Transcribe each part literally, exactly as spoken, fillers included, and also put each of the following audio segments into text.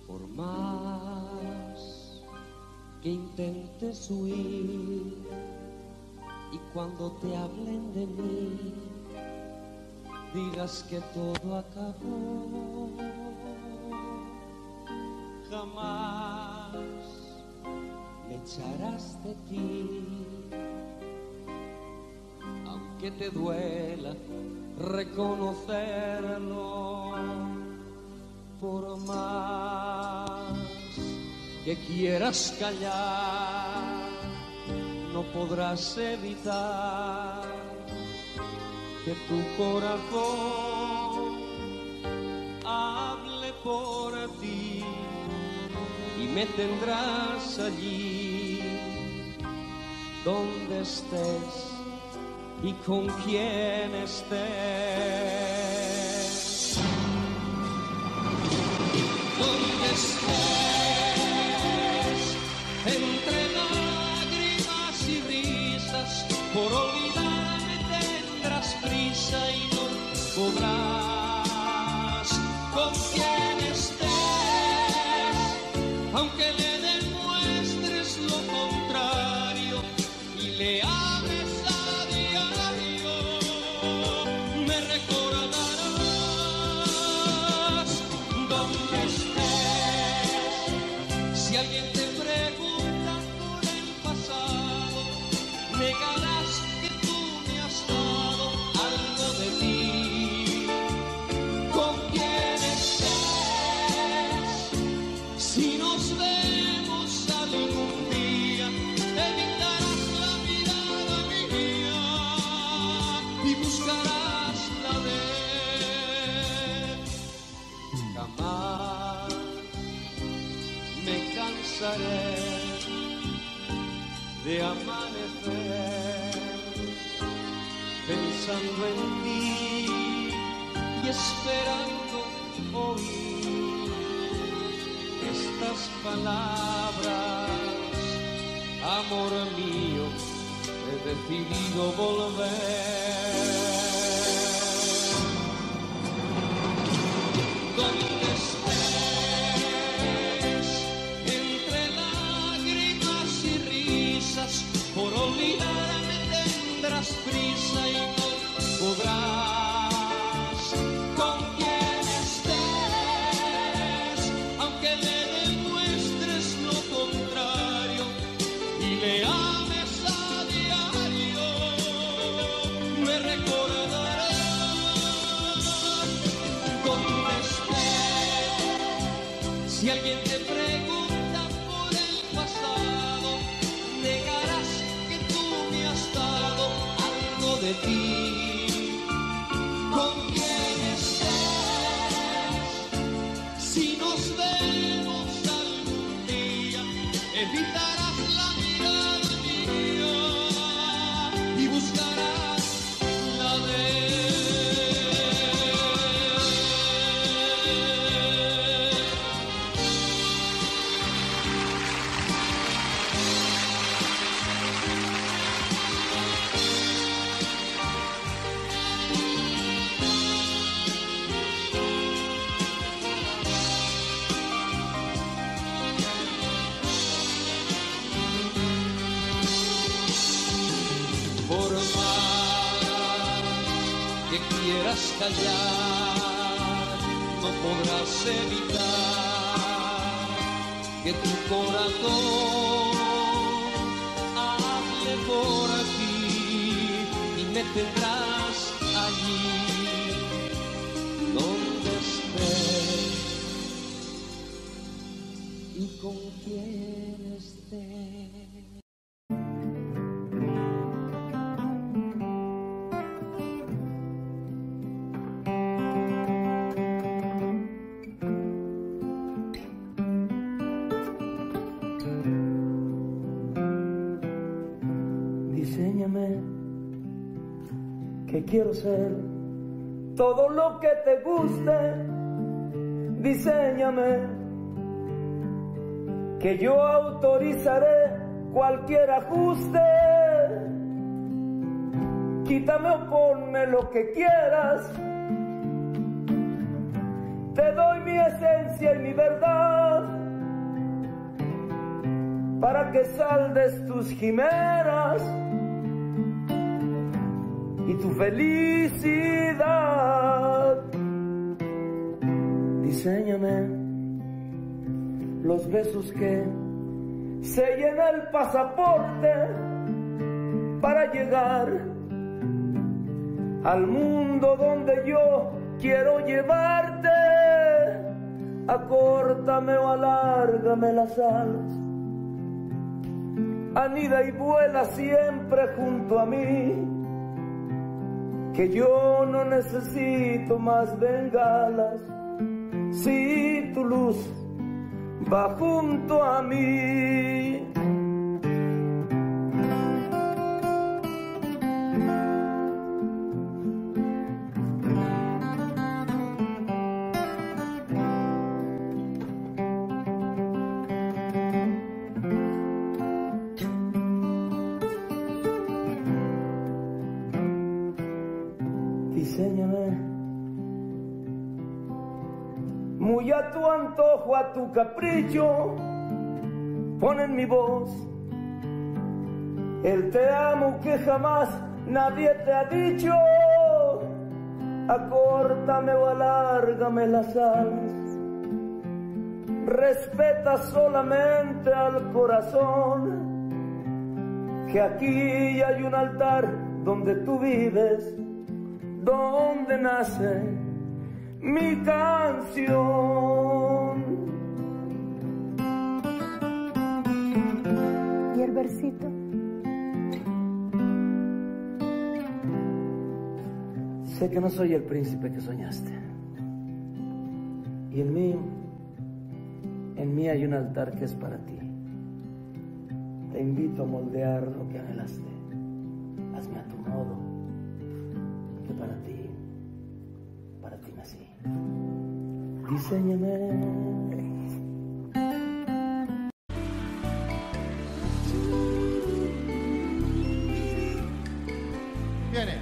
Por más que intentes huir y cuando te hablen de mí digas que todo acabó, jamás me echarás de ti, aunque te duela reconocerlo. Por más que quieras callar, no podrás evitar que tu corazón hable por ti, y me tendrás allí donde estés y con quien estés. Donde estés, entre lágrimas y risas, por olvidarme tendrás prisa y no podrás. Con quien estés, aunque le demuestres lo contrario y le hables a diario, me recordarás. Donde estés, si alguien te pregunta por el pasado, negarás que tú me has dado algo de ti. Con quien estés, si nos vemos algún día, evitarás la mirada mía y buscarás la de él. Jamás me cansaré de amanecer pensando en ti y esperando oír estas palabras. Amor mío, he decidido volver. Donde estés, entre lágrimas y risas, por olvidarme tendrás prisa y no podrás. Con quien estés, aunque le demuestres lo contrario y le ames a diario, me recordarás. Donde estés, si alguien te pregunta por el pasado, negarás que tú me has dado algo de ti. Con quien estés, si nos vemos algún día, evitarás la mirada mía y buscarás la de quieras callar, no podrás evitar que tu corazón hable por ti, y me tendrás allí donde estés y con quien estés. Diséñame, que quiero ser todo lo que te guste. Diséñame, que yo autorizaré cualquier ajuste. Quítame o ponme lo que quieras. Te doy mi esencia y mi verdad. para que saldes tus quimeras y tu felicidad. Diséñame los besos que sellen el pasaporte para llegar al mundo donde yo quiero llevarte. Acórtame o alárgame las alas, anida y vuela siempre junto a mí, que yo no necesito más bengalas si tu luz va junto a mí. Diséñame muy a tu antojo, a tu capricho, pon en mi voz el te amo que jamás nadie te ha dicho. Acórtame o alárgame las alas, respeta solamente al corazón, que aquí hay un altar donde tú vives, donde nace mi canción. ¿Y el versito? Sé que no soy el príncipe que soñaste, y en mí, en mí hay un altar que es para ti. Te invito a moldear lo que anhelaste, hazme a tu modo, que para ti, para ti nací. Diséñame. Viene.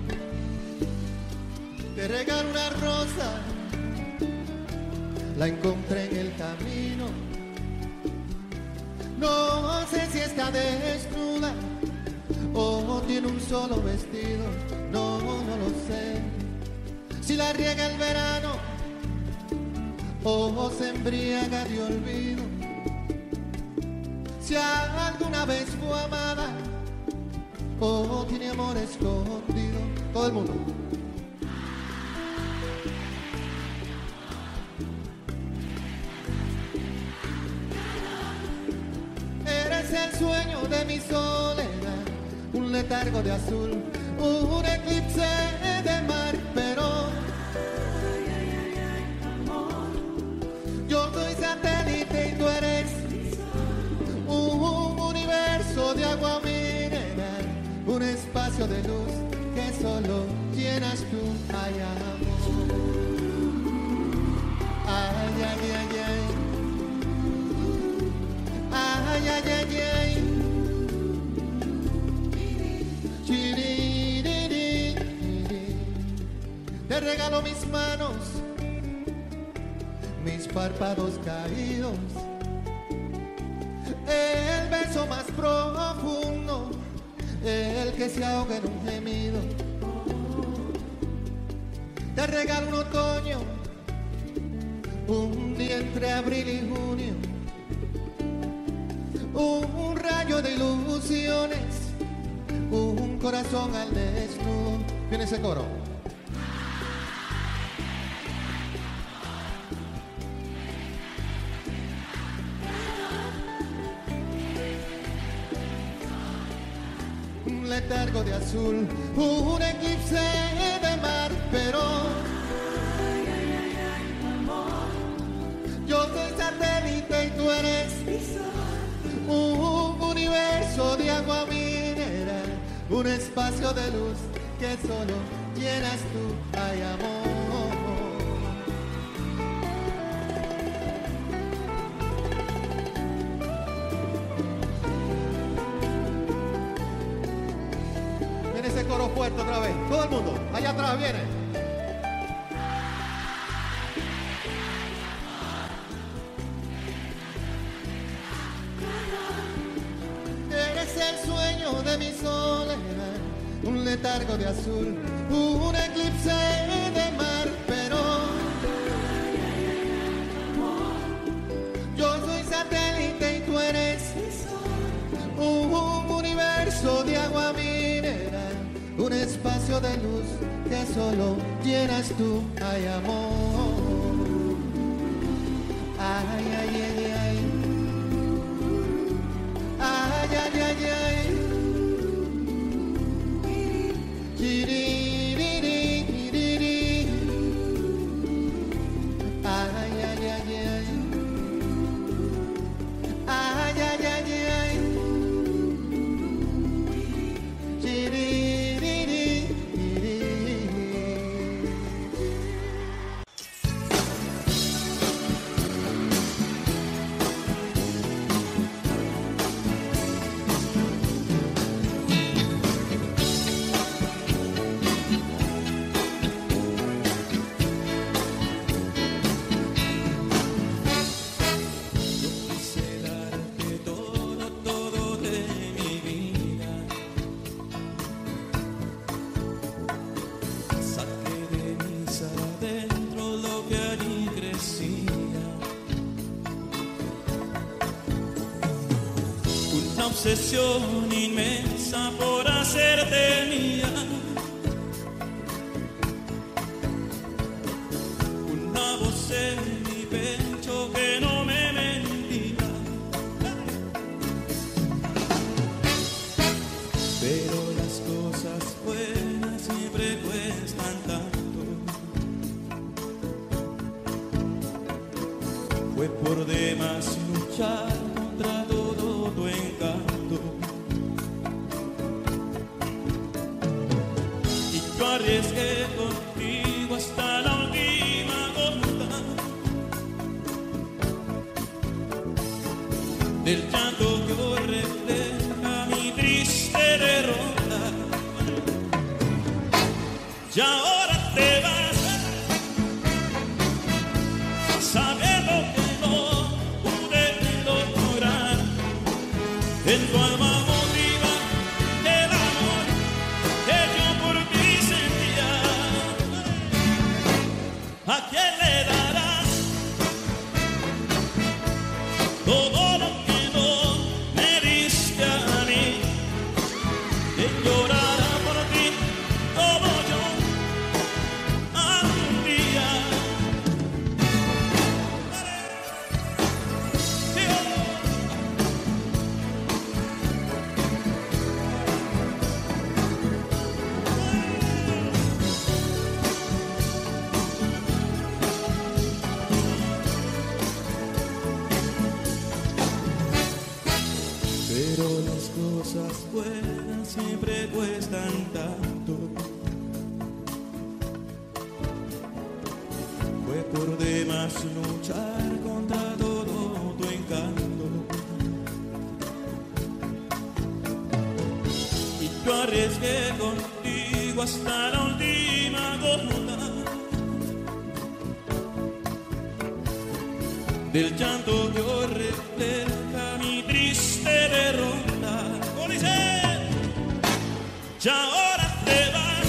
Te regalo una rosa, la encontré en el camino. No sé si está desnuda o tiene un solo vestido. No, no lo sé. Si la riega el verano o se embriaga de olvido. Si alguna vez fue amada o tiene amor escondido. Todo el mundo. Eres el sueño de mi soledad, un letargo de azul, un eclipse de mar, pero yo soy satélite y tú eres un universo de agua mineral, un espacio de luz que solo llenas tú. Ay, amor. Ay, ay, ay, ay. Ay, ay, ay, ay. Chiriririri. Te regalo mis manos, mis párpados caídos, el beso más profundo, el que se ahoga en un gemido. Te regalo un otoño, un día entre abril y junio, un rayo de ilusiones, un corazón al desnudo. Viene ese coro. Un letargo de azul, un eclipse de mar, pero yo soy satélite y tú eres un universo de agua mineral, un espacio de luz que solo llenas tú. Ay, amor. Viene ese coro fuerte otra vez. Todo el mundo, allá atrás viene. el sueño de mi soledad, un letargo de azul, un eclipse de mar, pero yo soy satélite y tú eres un universo de agua mineral, un espacio de luz que solo llenas tú, ay amor, ay, ay, ay, ay, ay, ay, ay, ay. Obsesión inmensa por hacerte mía, una voz en mi pecho que no me mentía, pero las cosas buenas siempre cuestan tanto, fue por demás luchar contra todo tu encanto. Yo arriesgué contigo hasta la última gota del llanto que hoy refleja mi triste derrota. Y ahora te vas sabiendo que no pude lograr en tu alma. ¿A quién le darás todo lo que no me diste a mí? ¿Quién llorará por ti como yo algún día? Pero las cosas buenas siempre cuestan tanto, fue por demás luchar contra todo tu encanto, y yo arriesgué contigo hasta la última gota del llanto que hoy refleja mi triste derrota. ¿Cómo dice? Y ahora te vas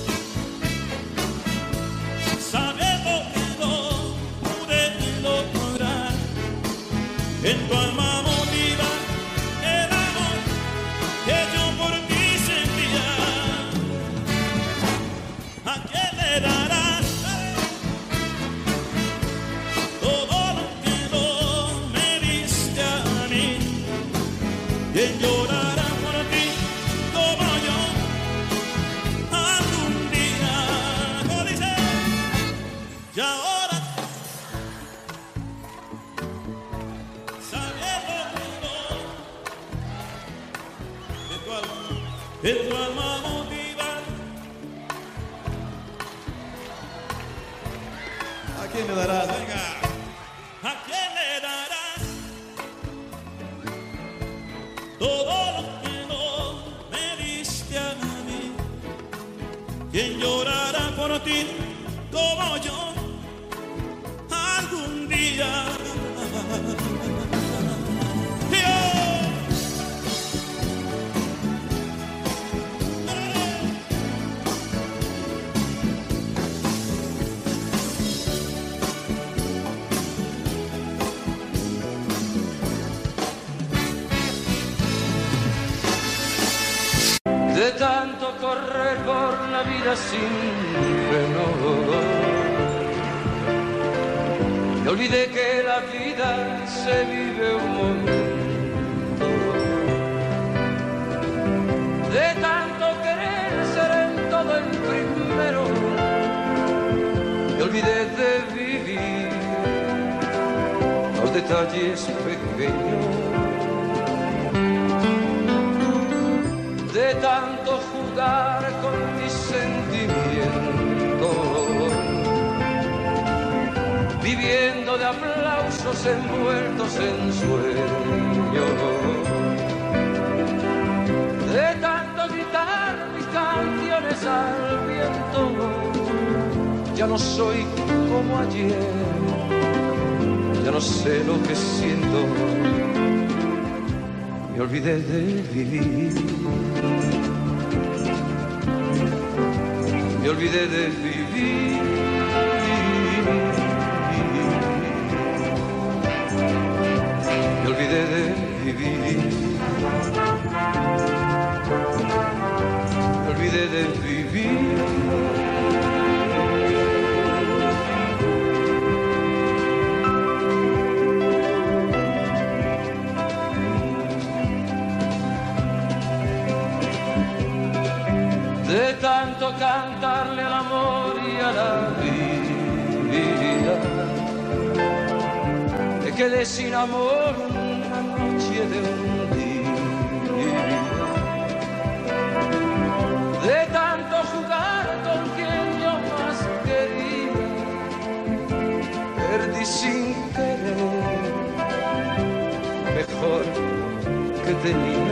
sabiendo que no pude lograr en tu alma motiva el amor que yo por ti sentía. ¿A quién le darás todo lo que no me diste a mí? ¿Quién llorará por ti como yo algún día? ¿Cómo dice? Y ahora sabiendo que no de tu alma, de tu alma motiva, ¿a quién le darás? Venga, ¿a quién le darás todo lo que no me diste a mí? ¿Quién llorará por ti como yo algún día? Dios. de tanto correr por la vida sin freno. Me olvidé que la vida se vive un momento, de tanto querer ser en todo el primero. Me olvidé de vivir los detalles pequeños, de tanto jugar con mis sentimientos, viviendo de aplausos envueltos en sueños, de tanto gritar mis canciones al viento. Ya no soy como ayer, ya no sé lo que siento. Me olvidé de vivir, me olvidé de vivir, me olvidé de vivir, me olvidé de vivir. De tanto cantarle al amor y a la vida, me quedé sin amor una noche de un día. De tanto jugar con quien yo más quería, perdí sin querer lo mejor que tenía.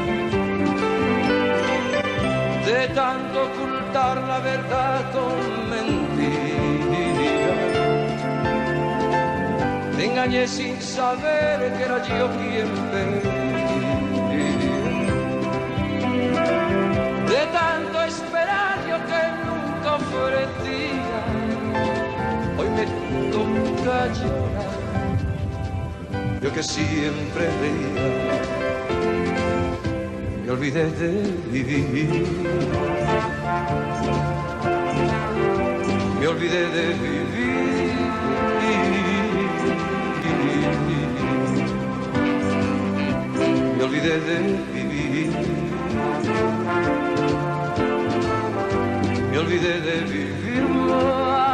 De tanto ocultar la verdad con mentira, me engañé sin saber que era yo quien perdía. De tanto esperar yo que nunca ofrecía, hoy me toca llorar, yo que siempre reía. Me olvidé de vivir, me olvidé de vivir, me olvidé de vivir, me olvidé de vivir más.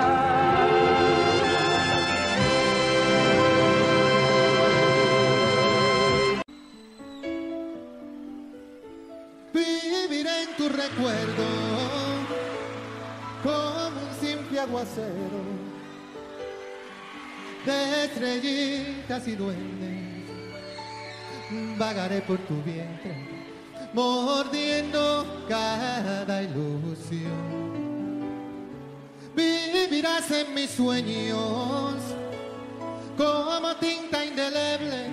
Tu recuerdo como un simple aguacero de estrellitas y duendes. Vagaré por tu vientre mordiendo cada ilusión. Vivirás en mis sueños como tinta indeleble,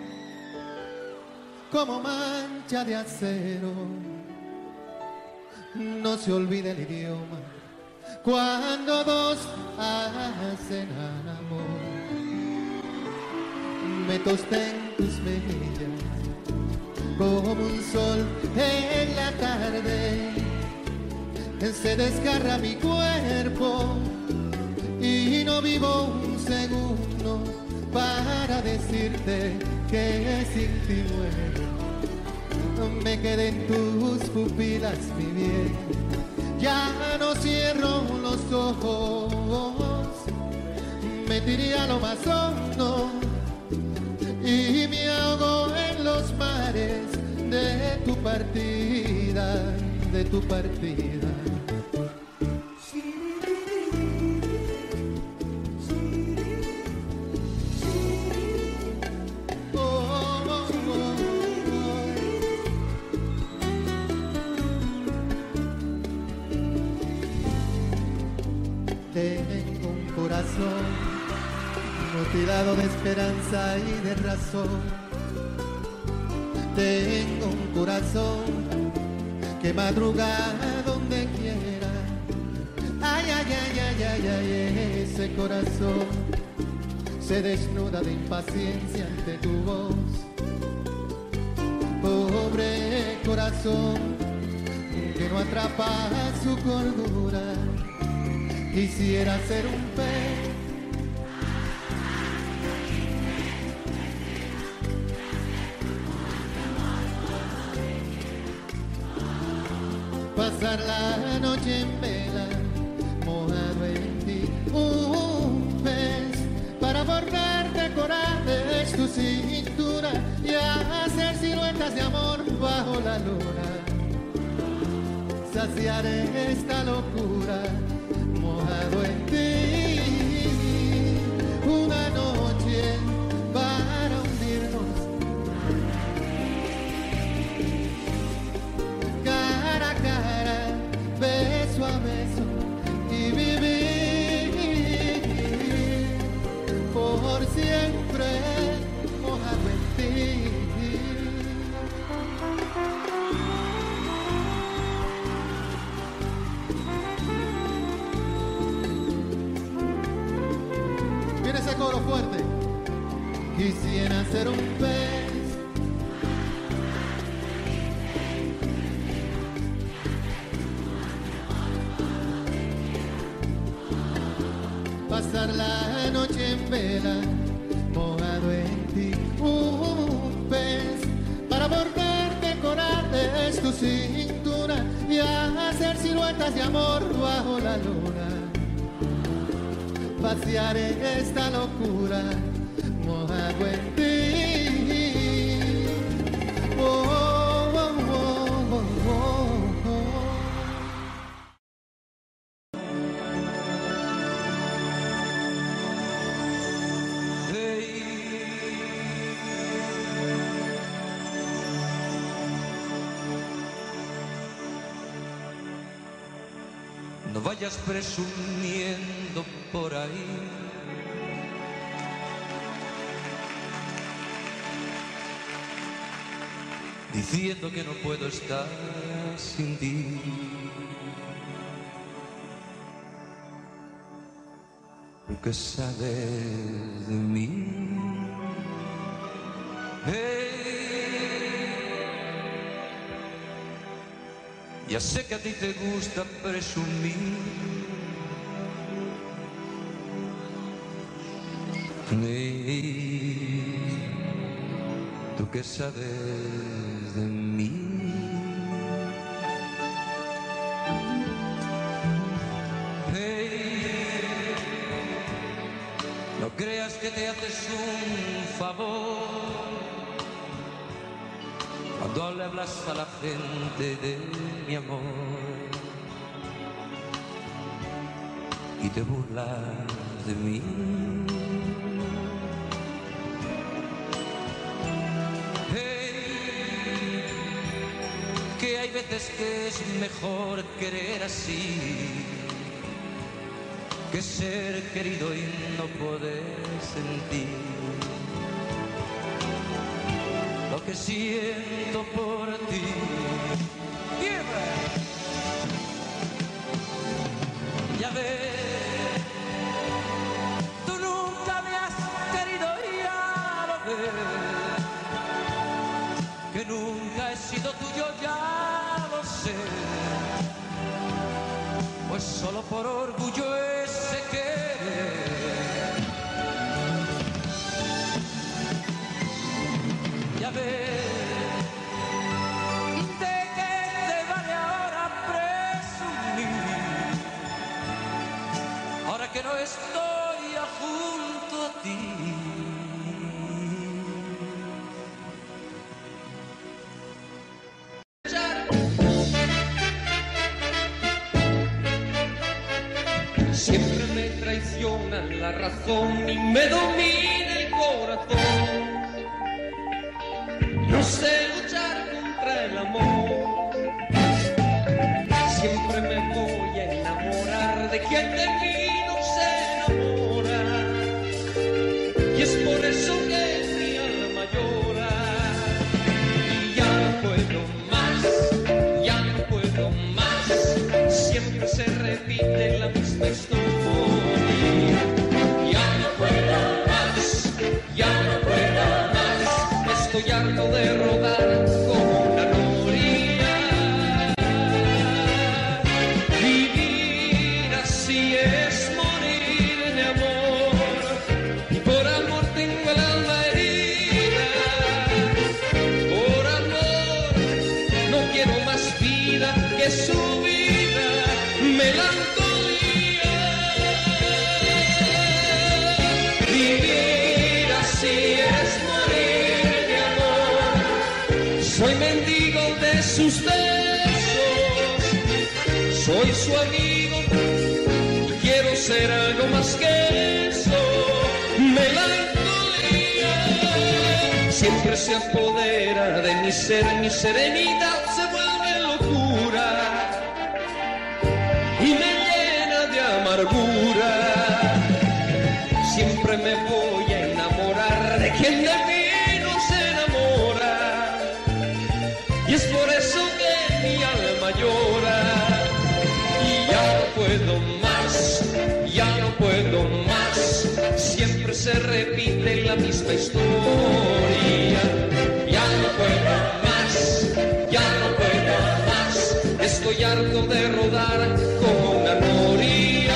como mancha de acero. No se olvide el idioma cuando dos hacen amor. Me tosté en tus mejillas como un sol en la tarde. Se desgarra mi cuerpo y no vivo un segundo para decirte que sin ti muero. Me quedé en tus pupilas, mi bien, ya no cierro los ojos. Me tiré a lo más hondo y me ahogo en los mares de tu partida, de tu partida. Tengo un corazón mutilado de esperanza y de razón. Tengo un corazón que madruga donde quiera. Ay, ay, ay, ay, ay, ay, ese corazón se desnuda de impaciencia ante tu voz. Pobre corazón no atrapa su cordura. Quisiera ser un pez pasar la noche en vela, mojado en ti. Un pez para bordar de corales tu cintura y hacer siluetas de amor bajo la luna. Saciar esta locura, mojado en ti. Una noche para hundirnos cara a cara, beso a beso y vivir por siempre mojado en ti. Viene ese coro fuerte. Quisiera ser un pez pasar la noche en vela, mojado en ti. Un pez para bordar de corales tu cintura y hacer siluetas de amor bajo la luna. Vaciar en esta locura, mojado en ti. Oh, oh, oh, oh, oh, oh. No vayas presumiendo por ahí diciendo que no puedo estar sin ti. Porque sabes de mí. Hey, ya sé que a ti te gusta presumir. Hey, tú que sabes de mí. Hey, no creas que te haces un favor cuando le hablas a la gente de mi amor y te burlas de mí. Hey, que hay veces que es mejor querer así que ser querido y no poder sentir lo que siento por ti. ¡Tierra! Ya ves, tú nunca me has querido y ya lo ves, que nunca he sido tuyo, ya lo sé, pues solo por orgullo ese querer. Ya ves, ¿de qué te vale ahora presumir? Ahora que no estoy junto a ti. Siempre me traiciona la razón y me domina el corazón. No sé luchar contra el amor. Siempre me voy a enamorar de quien de mí no se enamora. Y es por eso que mi alma llora. Y ya no puedo más, ya no puedo más. Siempre se repite la misma historia. Ya no puedo más. así es morir de amor. Soy mendigo de sus besos, soy su amigo y quiero ser algo más que eso. Melancolía siempre se apodera de mi ser, mi serenidad se vuelve locura y me llena de amargura. Siempre me voy a enamorar de quien de mí no se enamora, y es por eso que mi alma llora. Y ya no puedo más, ya no puedo más, siempre se repite la misma historia. Ya no puedo más, ya no puedo más, estoy harto de rodar como una noria.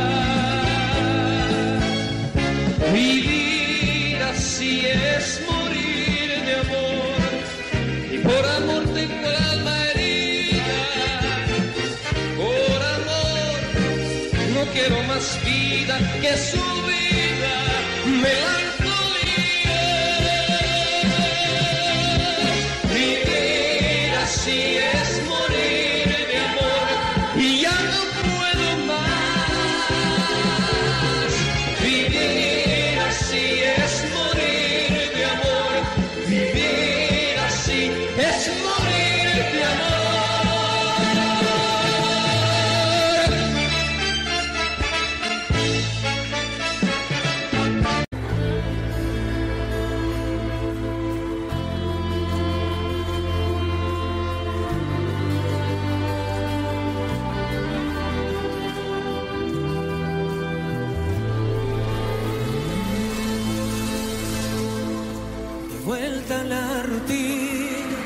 Vivir así es morir de amor, y por amor tengo el alma herida. Por amor no quiero más vida que su vida. Melancolía, vivir así es morir de amor, y ya no puedo más. Vivir así es morir de amor, vivir así es morir de amor. Vuelta a la rutina,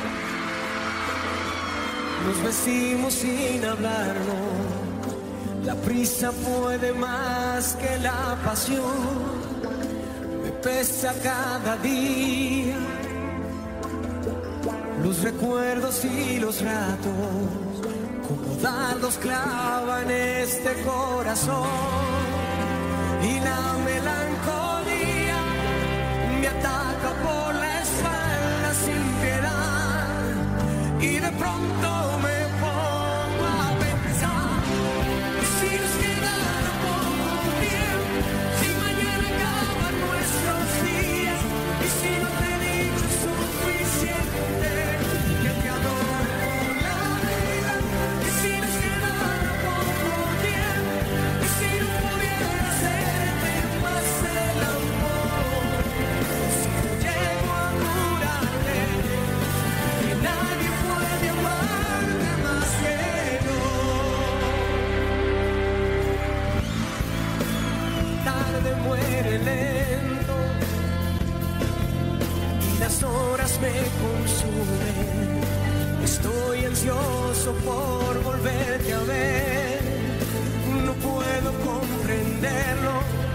nos vestimos sin hablarnos. La prisa puede más que la pasión, me pesa cada día los recuerdos y los ratos, como dardos clavan este corazón. Y la melancolía me ataca por la espalda sin piedad, y de pronto me pongo a pensar: si nos quedara poco tiempo, si mañana acaban nuestros días, y si no te he dicho suficiente que te adoro con la vida, y si nos quedara poco tiempo, y si no pudiera hacerte más el amor, si no llego a curarte, que nadie puede amarte más que yo. Tarde muere lento y las horas me consumen. Estoy ansioso por volverte a ver, no puedo comprenderlo.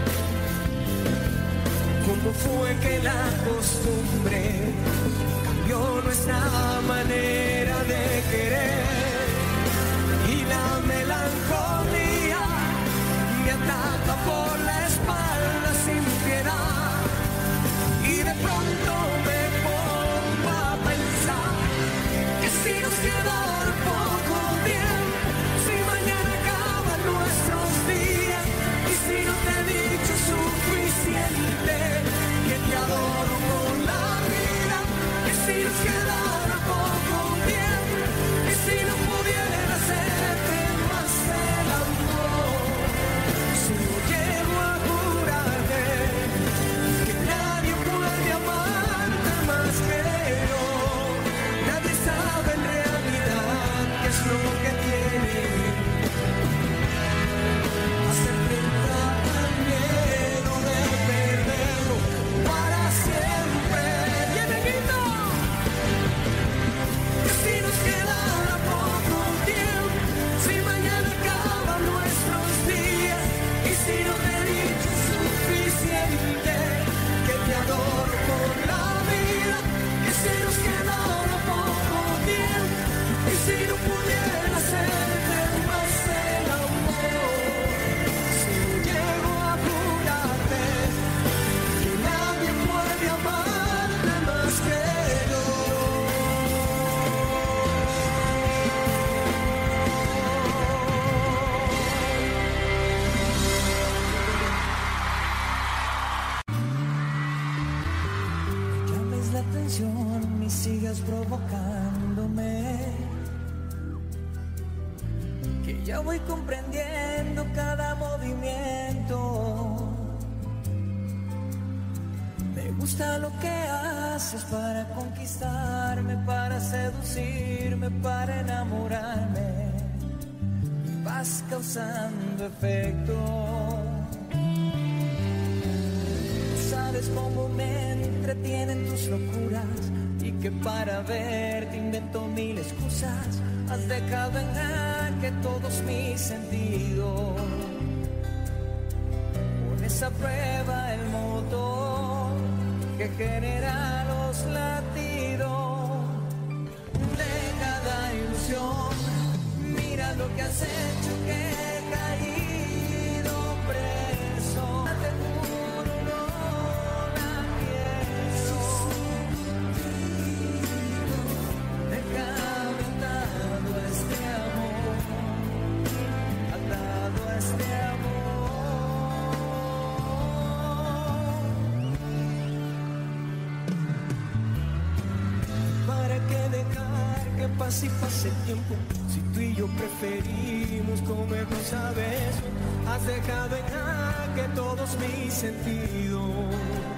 ¿Cómo fue que la costumbre cambió nuestra manera de querer? Y la melancolía me ataca por la espalda sin piedad, y de pronto me pongo a pensar que si nos quedara poco tiempo, si mañana acaban nuestros días, y si no te he dicho suficiente que te adoro con la vida, que si nos quedara poco tiempo, y si no pudiera hacerte más el amor, si no llego atención y sigas provocándome, que ya voy comprendiendo cada movimiento. Me gusta lo que haces para conquistarme, para seducirme, para enamorarme. Vas causando efecto. Sabes cómo me entretienen tus locuras y que para verte invento mil excusas. Has dejado en jaque todos mis sentidos. Pones a prueba el motor que genera los latidos de cada ilusión. Mira lo que has hecho, que he caído preso. Te juro no la quiero. Déjame atado a este amor, atado a este amor. ¿Para qué dejar que pase y pase el tiempo? Si tú y yo preferimos comernos a besos, has dejado en jaque todos mis sentidos.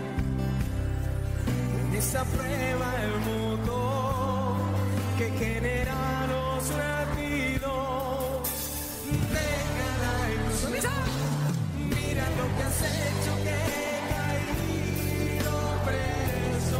Pones a prueba el motor que genera los latidos de cada ilusión. Mira lo que has hecho, que he caído preso.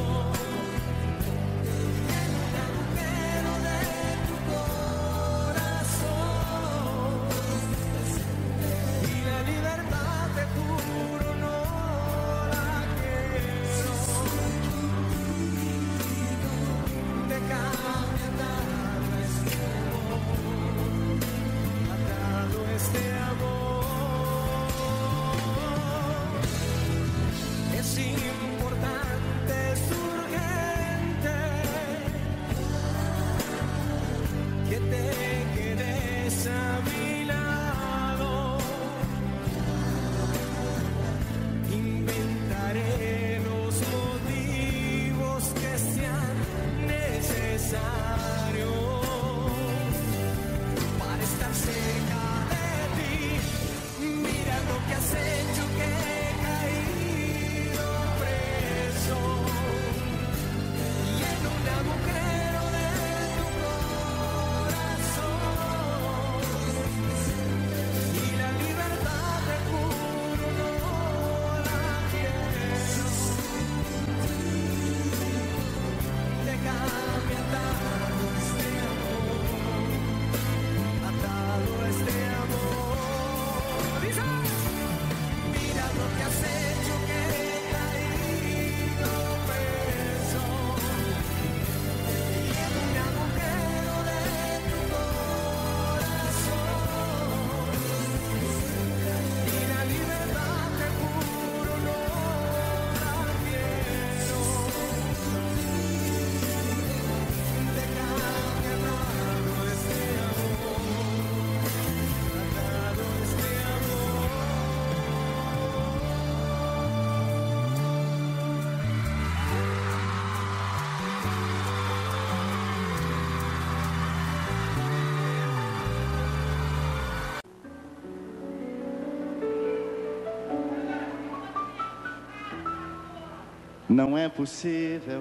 Não é possível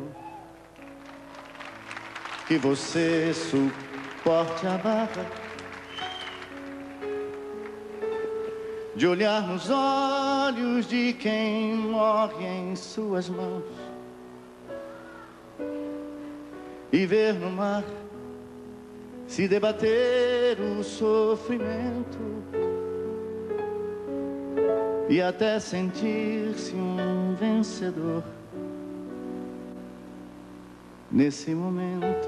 que você suporte a barra de olhar nos olhos de quem morre em suas mãos e ver no mar se debater o sofrimento e até sentir-se um vencedor nesse momento.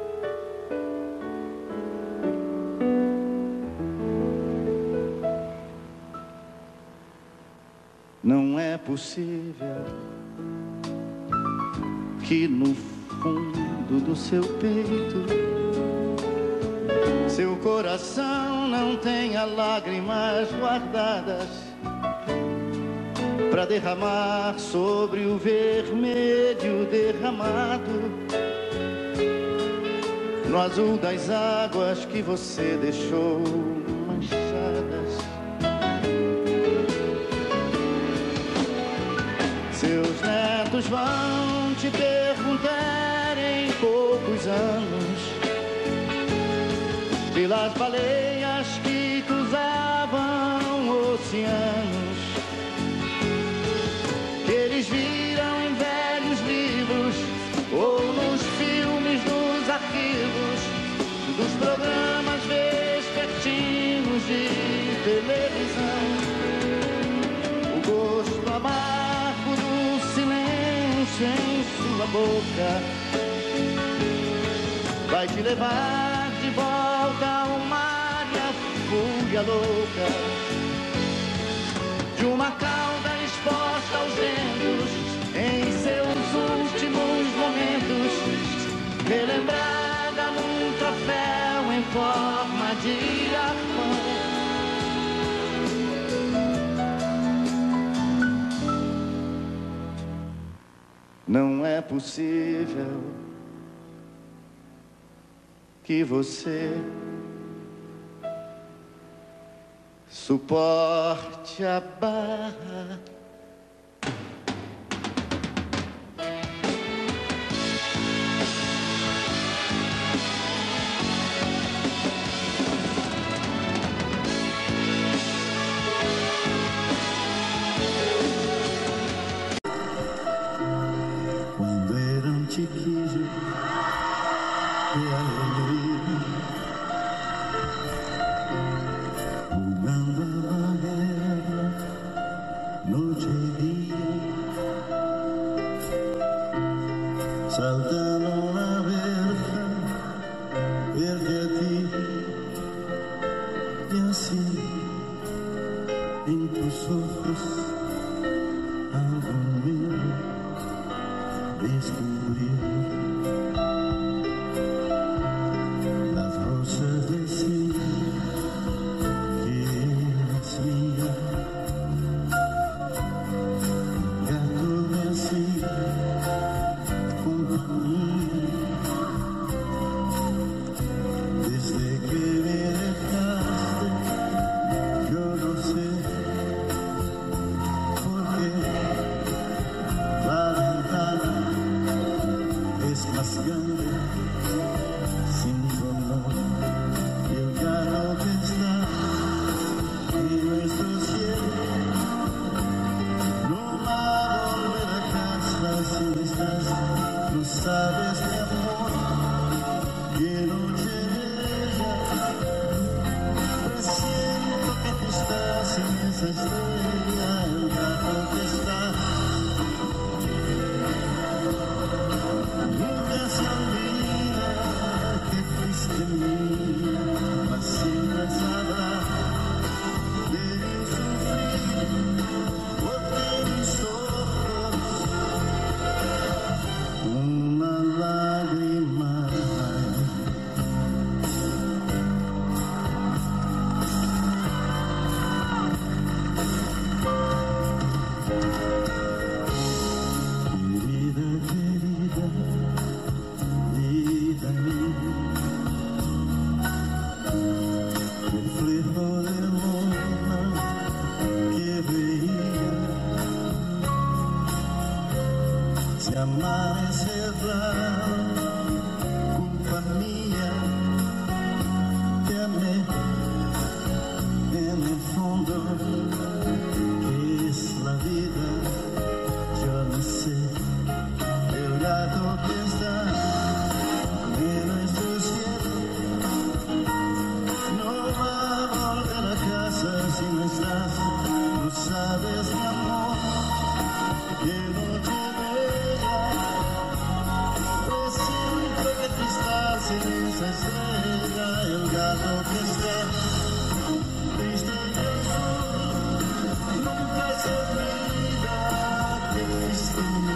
Não é possível que no fundo do seu peito seu coração não tenha lágrimas guardadas pra derramar sobre o vermelho derramado, no azul das águas que você deixou manchadas. Seus netos vão te perguntar em poucos anos pelas baleias que cruzavam oceanos, que eles viram em velhos livros ou nos filmes dos arquivos dos programas vespertinos de televisão. O gosto amargo do silêncio em sua boca vai te levar de volta ao mar e à fúria louca de uma cauda exposta aos ventos em seus últimos momentos, relembrada num troféu em forma de arpão. Não é possível que você suporte a barra. Quando era um chiquillo de alegría, jugando a la guerra, noche y día, saltando la verja, verte a ti, y así, en tus ojos, algo nuevo descubrí. Las rosas decían que eras mía, el gato me hacía compañía. Desde que me dejaste, yo no sé por qué la ventana es más grande sin tu amor, y el carro que está en nuestro cielo no va a volver a casa si no estás. No sabes, mi amor, qué noche bella, presiento que tú estás en esa estrella, el gato que está. Nunca se olvida que fuiste mía, mas siempre sabrá de mi sufrir, porque mis ojos una lágrima hay. Querida, querida, vida mía, reflejo del mundo que veía, si amanecerá, culpa mía, te amé en el fondo, que es la vida, yo no sé. El gato que está en nuestro cielo no va a volver a casa si no estás. No sabes, mi amor, qué noche bella, presiento que tú estás en esa estrella. El gato que está triste y solo nunca se olvida que fuiste mía.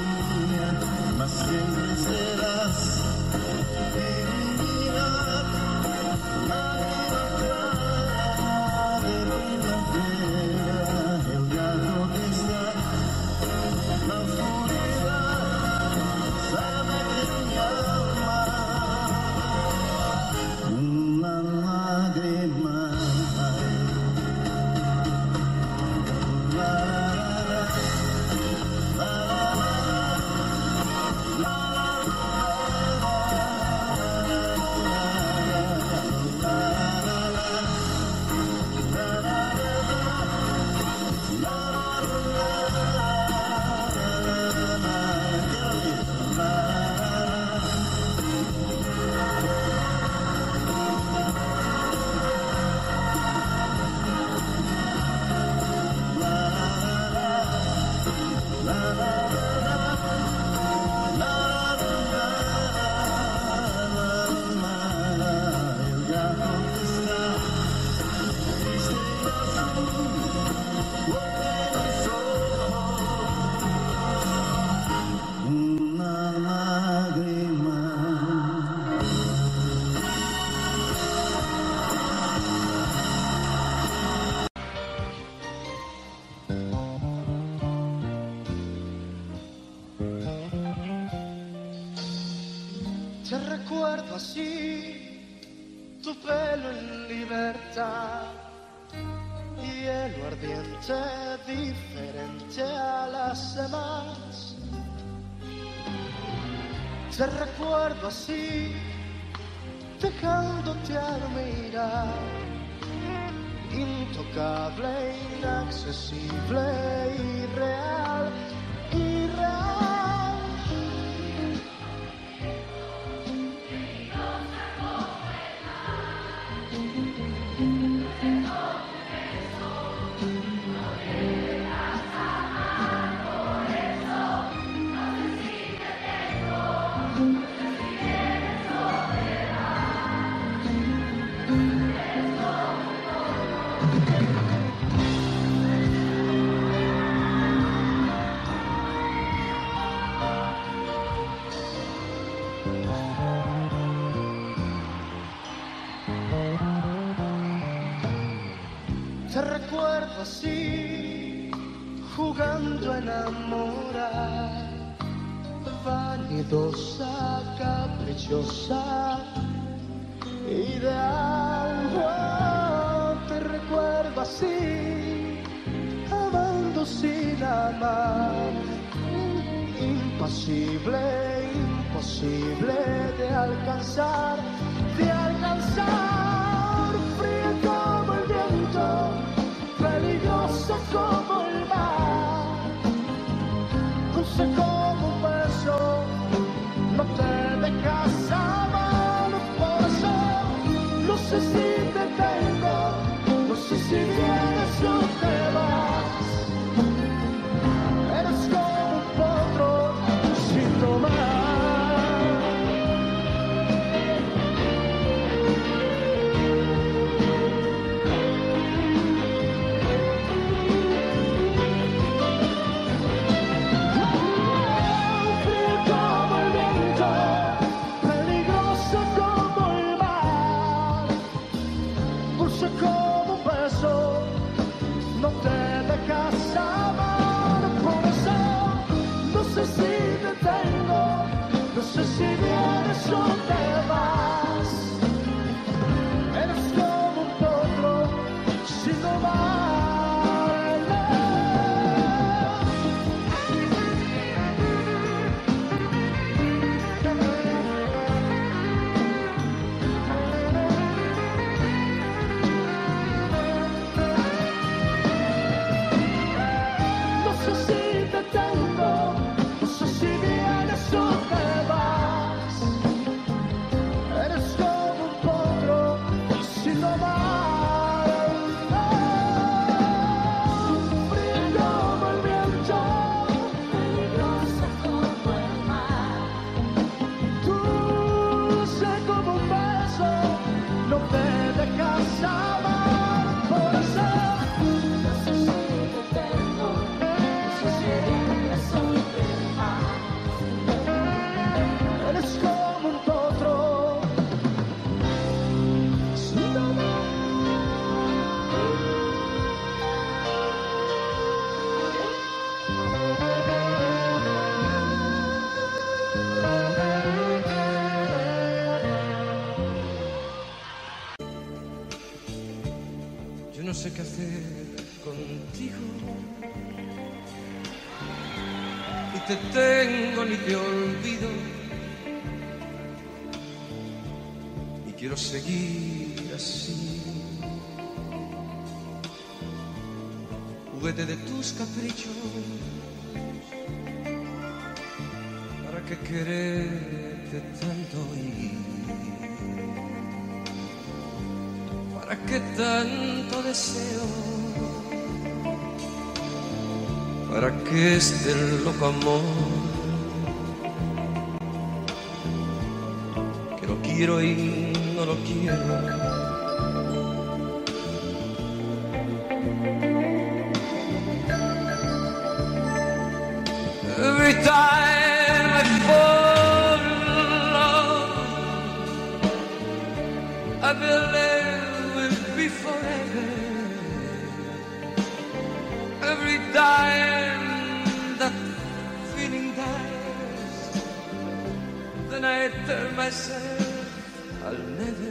Te recuerdo así, tu pelo en libertad, hielo ardiente, diferente a las demás. Te recuerdo así, dejándote admirar, intocable, inaccesible, irreal, irreal. Te recuerdo así, jugando a enamorar, vanidosa, caprichosa, ideal. Oh, te recuerdo así, amando sin amar, impasible, imposible de alcanzar, de alcanzar, frío como el viento, peligroso como el mar, dulce como un beso, no te dejas amar. Por eso no sé si te tengo, no sé si vienes o te vas. Eres como un potro sin tomar. Como un beso, no te dejas amar. Por eso no sé si te tengo, no sé si vienes o te vas. Eres como un potro sin domar. No sé qué hacer contigo, ni te tengo ni te olvido, y quiero seguir así, juguete de tus caprichos. ¿Para qué quererte tanto y para qué tanto deseo? ¿Para qué este loco amor? Que lo quiero y no lo quiero. Every time I fall in love, I believe we'll be forever. Every time that feeling dies, the night turned myself, I'll never,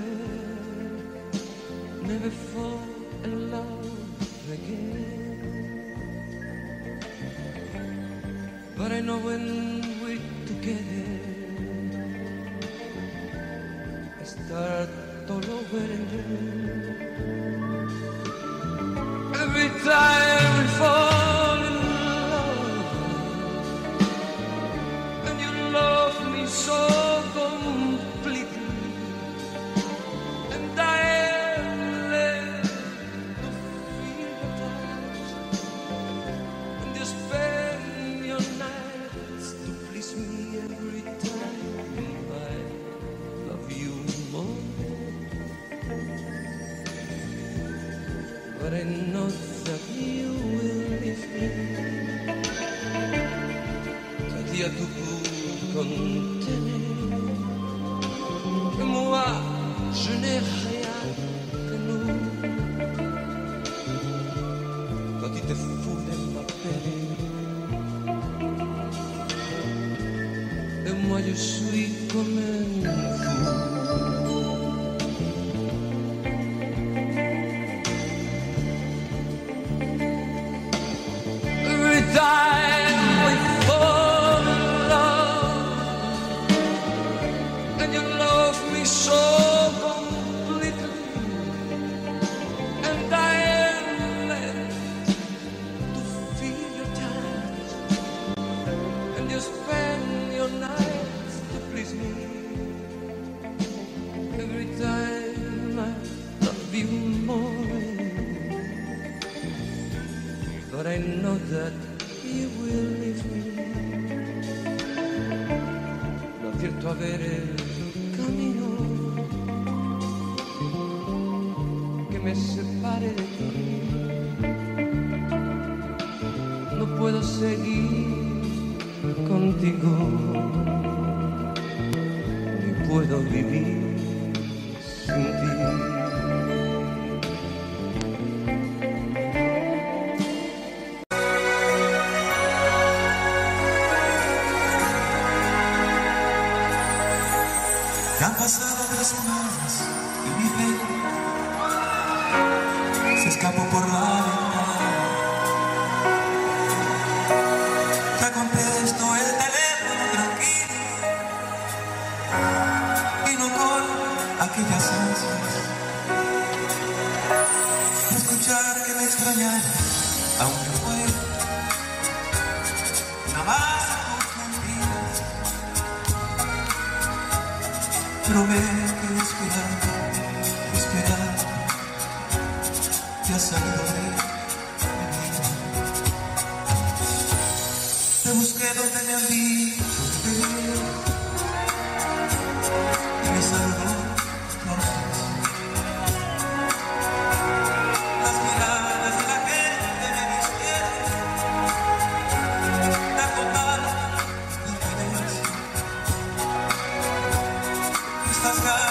never fall in love again. But I know when we're together, I start all over again. Every time we fall in love, and you love me so completely, and I am left to feel your touch, and you spend your nights to please me every time I love you more. But I know that you will leave me. C'est-à-dire tout pour contenir que moi je n'ai rien que nous. Toi tu te fous de ma peine, et moi je suis comme un fou. Time we fall in love, and you love me so completely, and I am left to feel your touch, and you spend your nights to please me. Every time I love you more, but I know that you will leave me. No acierto a ver el camino que me separe de ti. No puedo seguir contigo, ni puedo vivir sin ti. Han pasado tres semanas y mi pena se escapó por la ventana. Ya contesto el teléfono tranquilo y no con aquellas ansias de escuchar que me extrañara, aunque fue nada más por mentiras. Pero ve que esperar, esperar, te ha salido de mi vida. Te busqué donde me han dicho que y me saludó tu ausencia. Las miradas de la gente me vistieron la total diferencia. Estas ganas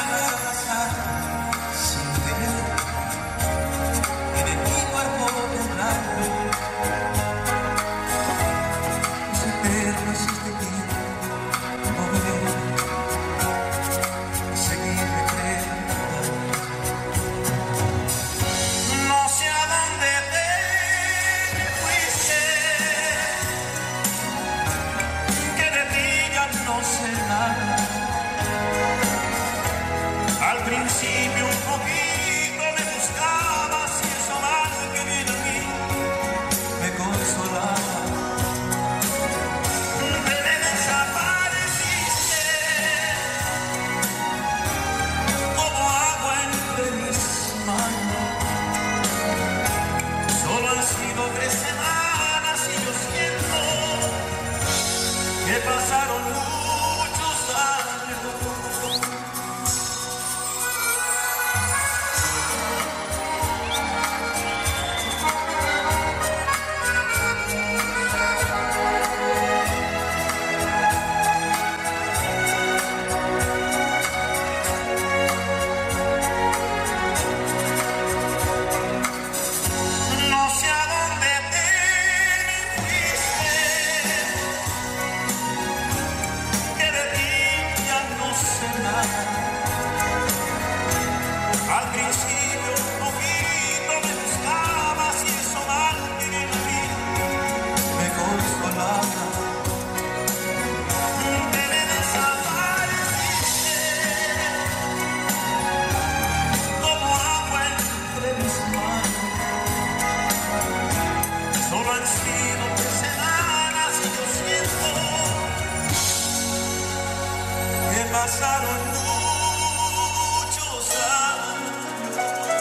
pasaron muchos años.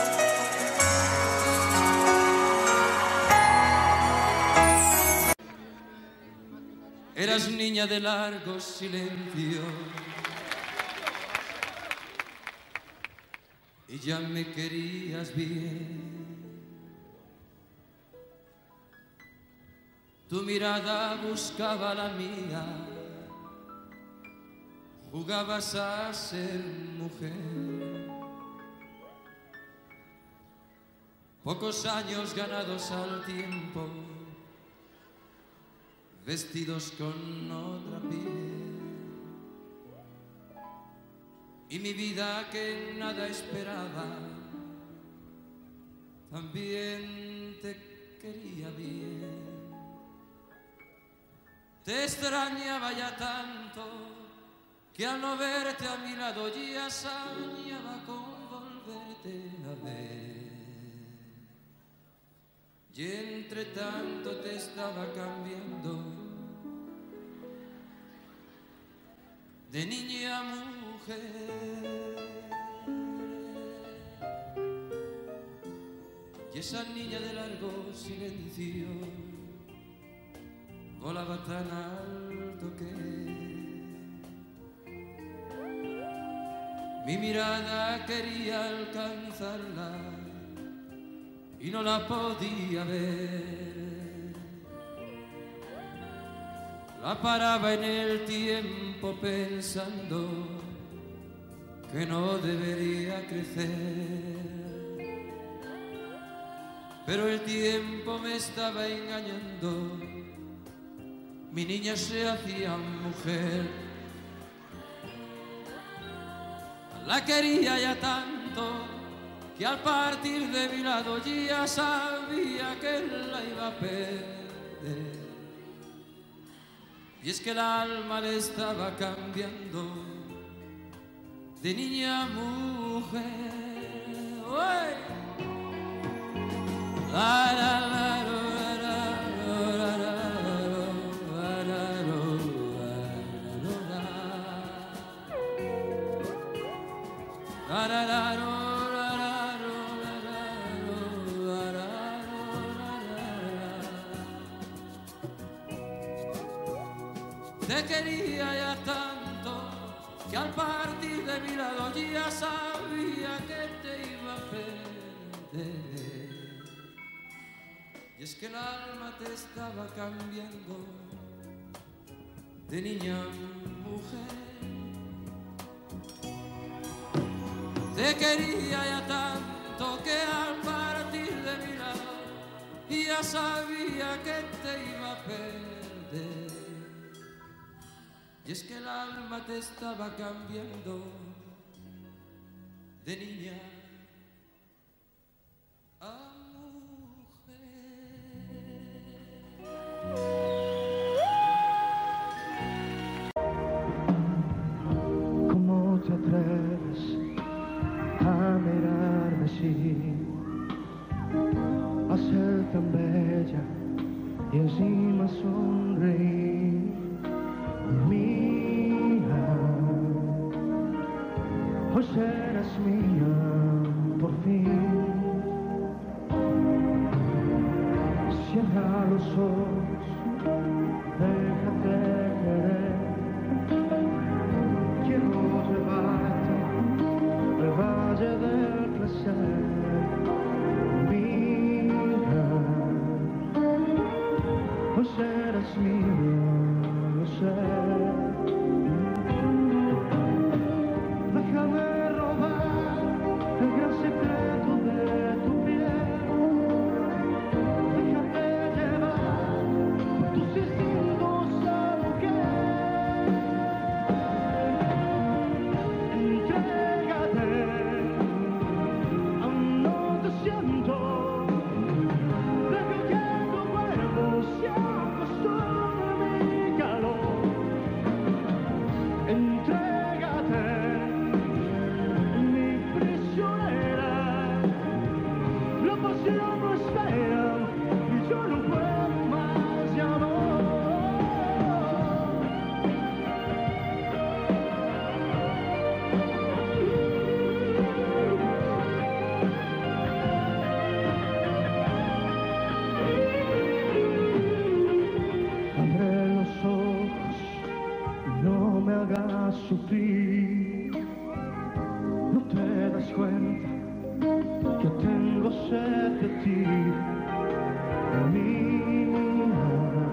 Eras niña de largos silencios y ya me querías bien. Tu mirada buscaba la mía, jugabas a ser mujer. Pocos años ganados al tiempo, vestidos con otra piel. Y mi vida que nada esperaba, también te quería bien. Te extrañaba ya tanto que al no verte a mi lado ya soñaba con volverte a ver. Y entre tanto te estaba cambiando de niña a mujer. Y esa niña de largo silencio volaba tan alto que mi mirada quería alcanzarla y no la podía ver. La paraba en el tiempo pensando que no debería crecer, pero el tiempo me estaba engañando. Mi niña se hacía mujer. La quería ya tanto que al partir de mi lado ya sabía que la iba a perder. Y es que el alma le estaba cambiando de niña a mujer. ¡Uy! La, la, la, la. Te quería ya tanto que al partir de mi lado ya sabía que te iba a perder. Y es que el alma te estaba cambiando de niña a mujer. Te quería ya tanto que al partir de mi lado ya sabía que te iba a perder. Y es que el alma te estaba cambiando de niña a mujer. ¿Cómo te atreves a mirarme así, a ser tan bella y encima sonreír? Mía, pues eres mía por fin. Cierra los ojos, déjate querer. Quiero llevarte al valle del placer. Mía, pues eres mía. Déjame robar el gran secreto de tu piel. Déjame llevar tus instintos a mujer. Entrégate, aún no te siento. Deja que tu cuerpo se acostumbre a mi calor. Entrégate, mi prisionera. La pasión no espera y yo no puedo más de amor. hagas sufrir. No te das cuenta que tengo sed de ti, mía,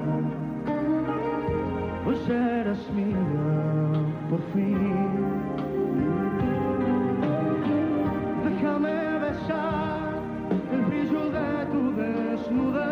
pues eres mía por fin. Déjame besar el brillo de tu desnudez.